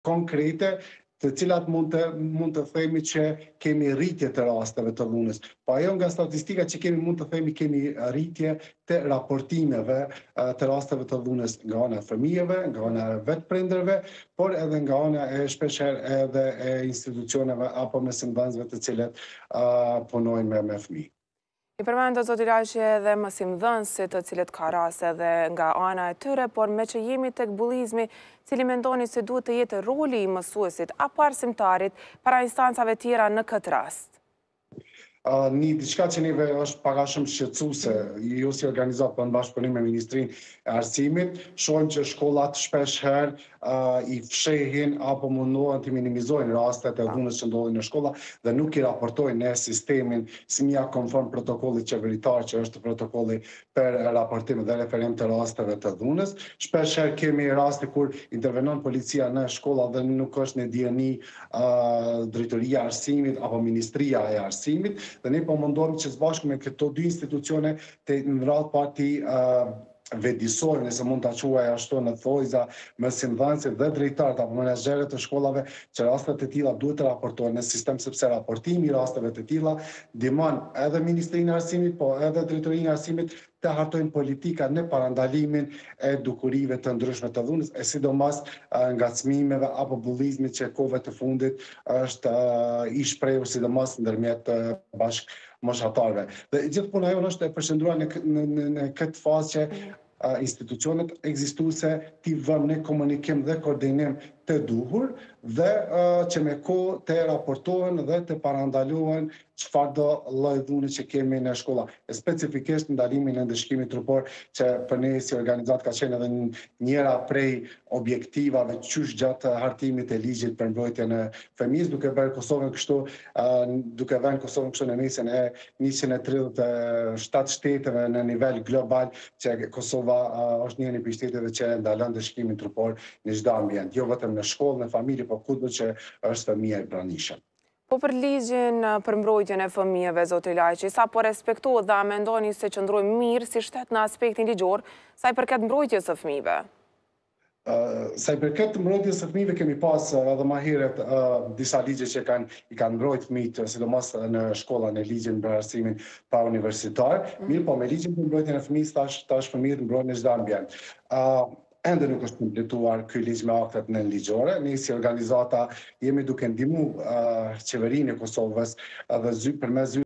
konkrete të cilat mund të themi që kemi rritje të rasteve të dhunës. Po ajo nga statistika që kemi mund të themi kemi rritje të raportimeve të rasteve të dhunës nga ana e fëmijëve, nga ana e vetë prindërve, por edhe nga ana e shpeshherë edhe e institucioneve apo mësimdhënësve të cilët punojnë me fëmijë. I përmendët zoti Laqi edhe mësimdhënësit të cilët ka raste edhe nga ana e tyre, por me që jemi tek bullizmi, cili mendoni se duhet të jetë roli i mësuesit apo arsimtarit para instancave tjera në këtë rast? Një diçka që neve është pak a shumë shqetësuese, ju si organizatë për në bashkëpunim me Ministrinë e Arsimit, shohim që shkollat shpesh herë i fshehin apo mundohen të minimizojnë rastet e dhunës që ndodhin në shkolla dhe nuk i raportojnë në sistemin si mja konform protokollit qeveritar që është protokolli për raportim dhe referim të rasteve të dhunës. Shpesh herë kemi raste kur intervenon policia në shkolla dhe nuk është në dijeni drejtoria e arsimit apo ministria e arsimit, dhe ne po mundohemi që së bashku me këto dy institucione të në radhë parti vedisojnë, nëse mund ta quaj ashtu në thojza, mësimdhënësit dhe drejtarët apo menaxherët të shkollave që rastet të tilla duhet të raportohen në sistem, sepse raportimi i rasteve të tilla ndihmon edhe Ministrinë e Arsimit, po edhe Drejtorinë e Arsimit të hartojnë politika në parandalimin e dukurive të ndryshme të dhunës, e sidomos ngacmimeve apo bullizmit që kohëve të fundit është i shprehur sidomos ndërmjet bashkëmoshatarëve. Dhe gjithë puna jonë është e përshëndruar në këtë fazë që institucionet ekzistuese t'i vëmë në komunikim dhe koordinim të duhur dhe që me kohë të raportohen dhe të parandalohen çfarëdo lloj dhune që kemi në shkolla. E specifikisht ndalimin e ndëshkimit trupor që për ne si organizat ka qenë edhe njëra prej objektivave qysh gjatë hartimit e ligjit për mbrojtjen e fëmijës, duke bërë Kosovën kështu, duke vënë Kosovën kështu në mesin e 137 shteteve në nivel global, që Kosova është një prej shteteve që ndalon ndëshkimin trupor në çdo ambient, jo vetëm në shkollë, në familje, po kudo që është fëmia e pranishëm. Po për ligjin për mbrojtjen e fëmijëve, zoti Laqi, sa po respektohet dhe a mendoni se qëndrojmë mirë si shtet në aspektin ligjor, sa i përket mbrojtjes së fëmijëve? Sa i përket mbrojtjes së fëmijëve kemi pas edhe më herët disa ligje që i kanë mbrojtë fëmijët, sidomos në shkolla në ligjin për arsimin pa universitar, mirë po me ligjin për mbrojtjen e fëmijës tash fëmijët mbrohen në çdo ambient. Ende nuk është kompletuar ky ligj me aktet nënligjore. Ne si organizata jemi duke ndihmuar qeverinë e Kosovës edhe përmes